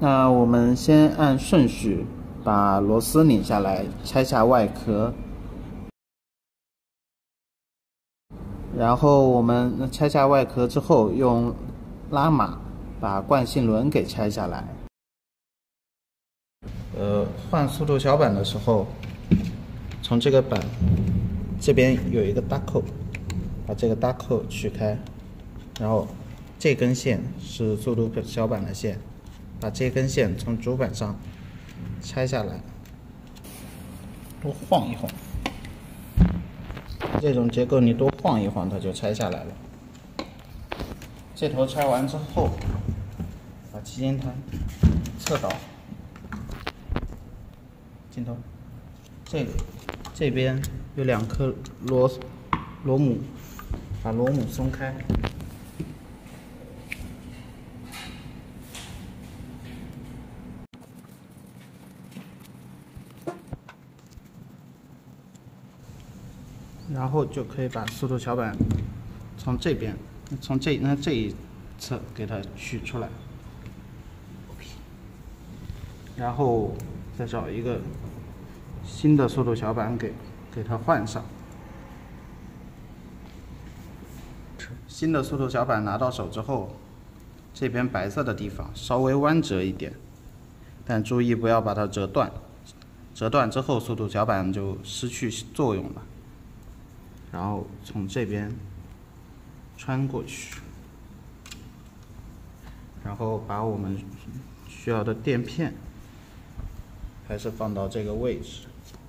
那我们先按顺序把螺丝拧下来，拆下外壳。然后我们拆下外壳之后，用拉码把惯性轮给拆下来。换速度小板的时候，从这个板这边有一个搭扣，把这个搭扣取开，然后这根线是速度小板的线，把这根线从主板上拆下来，多晃一晃。这种结构你多晃一晃，它就拆下来了。这头拆完之后，把旗舰台侧倒，镜头，这边有2颗螺母，把螺母松开。然后就可以把速度小板从这边，从这一侧给它取出来，然后再找一个新的速度小板给它换上。新的速度小板拿到手之后，这边白色的地方稍微弯折一点，但注意不要把它折断，折断之后速度小板就失去作用了。然后从这边穿过去，然后把我们需要的垫片还是放到这个位置，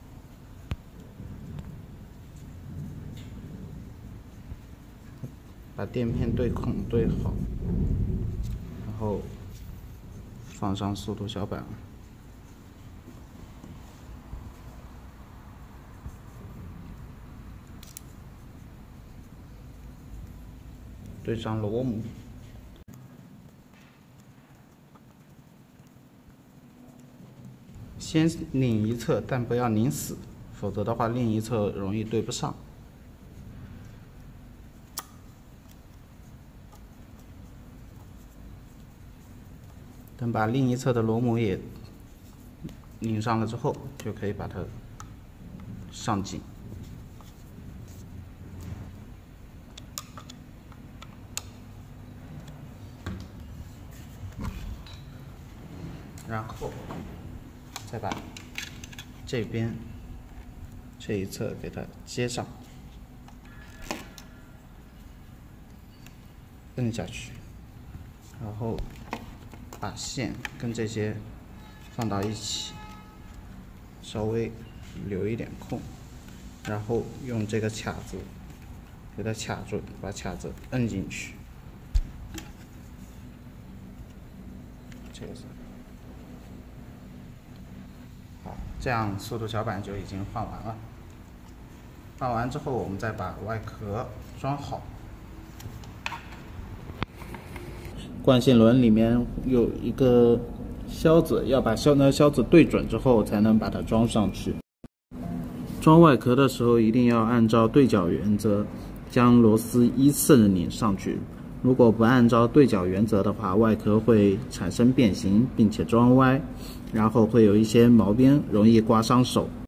把垫片对孔对好，然后放上速度小板。对上螺母，先拧一侧，但不要拧死，否则的话另一侧容易对不上。等把另一侧的螺母也拧上了之后，就可以把它上紧。然后再把这边这一侧给它接上，摁下去，然后把线跟这些放到一起，稍微留一点空，然后用这个卡子给它卡住，把卡子摁进去。这个是。好，这样速度小板就已经换完了。换完之后，我们再把外壳装好。惯性轮里面有一个销子，要把销子对准之后，才能把它装上去。装外壳的时候，一定要按照对角原则，将螺丝依次拧上去。如果不按照对角原则的话，外壳会产生变形，并且装歪，然后会有一些毛边，容易刮伤手。